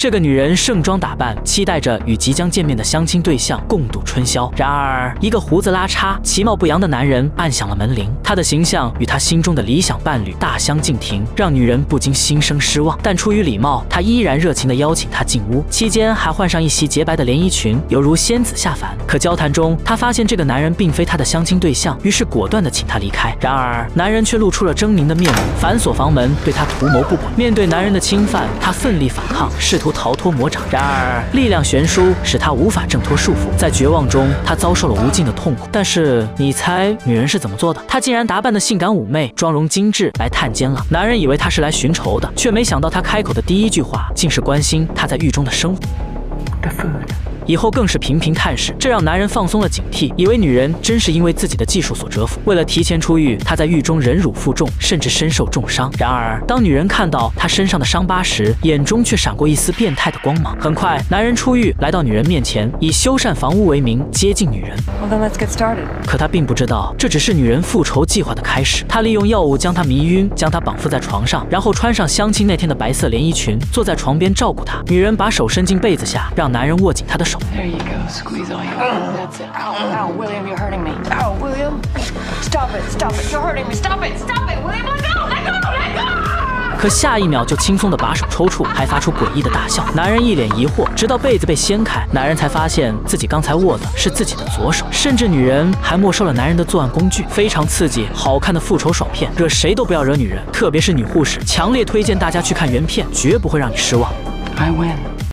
这个女人盛装打扮，期待着与即将见面的相亲对象共度春宵。然而，一个胡子拉碴、其貌不扬的男人按响了门铃，他的形象与他心中的理想伴侣大相径庭，让女人不禁心生失望。但出于礼貌，他依然热情地邀请她进屋，期间还换上一袭洁白的连衣裙，犹如仙子下凡。可交谈中，他发现这个男人并非他的相亲对象，于是果断地请他离开。然而，男人却露出了狰狞的面目，反锁房门，对他图谋不轨。面对男人的侵犯，他奋力反抗，试图逃脱魔掌。然而，力量悬殊使他无法挣脱束缚，在绝望中，他遭受了无尽的痛苦。但是，你猜女人是怎么做的？她竟然打扮得性感妩媚，妆容精致来探监了。男人以为她是来寻仇的，却没想到她开口的第一句话竟是关心她在狱中的生活。以后更是频频探视，这让男人放松了警惕，以为女人真是因为自己的技术所折服。为了提前出狱，他在狱中忍辱负重，甚至身受重伤。然而，当女人看到他身上的伤疤时，眼中却闪过一丝变态的光芒。很快，男人出狱，来到女人面前，以修缮房屋为名接近女人。可他并不知道，这只是女人复仇计划的开始。他利用药物将她迷晕，将她绑缚在床上，然后穿上相亲那天的白色连衣裙，坐在床边照顾她。女人把手伸进被子下，让男人握紧她的手。 There you go. Squeeze all your blood. That's it. Ow, ow, William, you're hurting me. Ow, William. Stop it, stop it. You're hurting me. Stop it, stop it. William, let go, let go, let go. 可下一秒就轻松地把手抽搐，还发出诡异的大笑。男人一脸疑惑，直到被子被掀开，男人才发现自己刚才握的是自己的左手，甚至女人还没收了男人的作案工具。非常刺激、好看的复仇爽片，惹谁都不要惹女人，特别是女护士。强烈推荐大家去看原片，绝不会让你失望。 I win.